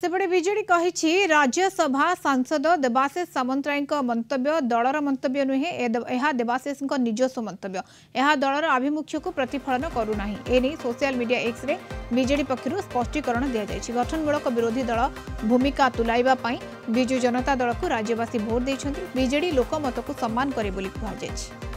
सेपटे बीजेडी कही राज्यसभा सांसद देवाशीष सामंतराय मंतव्य दलर मंतव्य नुहे यह देवाशीष निजस्व मंतव्य यह दलर आभिमुख्य को प्रतिफलन करूना एने सोशल मीडिया एक्स रे बीजेडी पक्षर स्पष्टीकरण दि जाएगी। गठनमूलक विरोधी दल भूमिका तुलाइवाई विजु जनता दल को राज्यवासी भोट देते बीजेडी लोकमत को सम्मान करे बोली कहुଯାଇଛି।